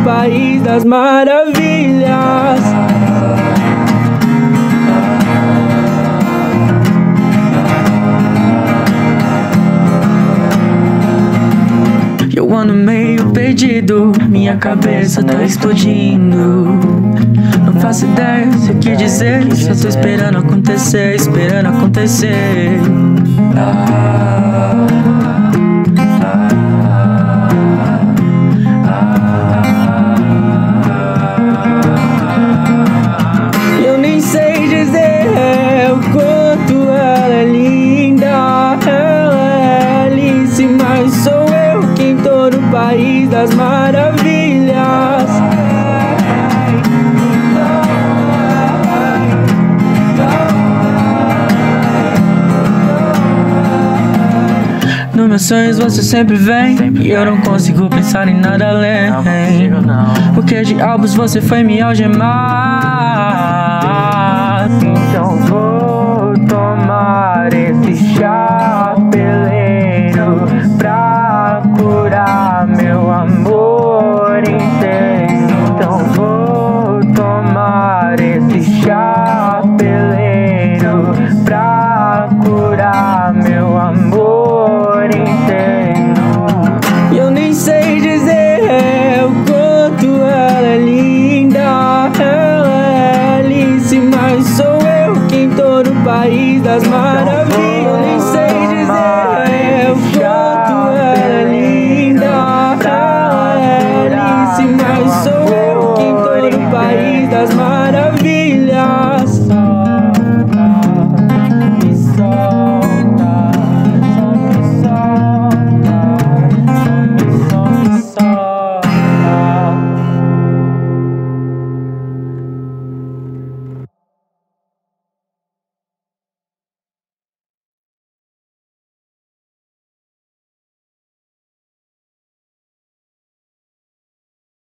país das maravilhas. Eu ando meio perdido, minha cabeça tá explodindo. Não faço ideia do que dizer, só tô esperando acontecer, esperando acontecer. Eu nem sei dizer o quanto ela é linda. Ela é Alice, mas sou eu quem tô no país das maravilhas. Nos meus sonhos você sempre vem, e eu não consigo pensar em nada além. Porque diabos você foi me algemar?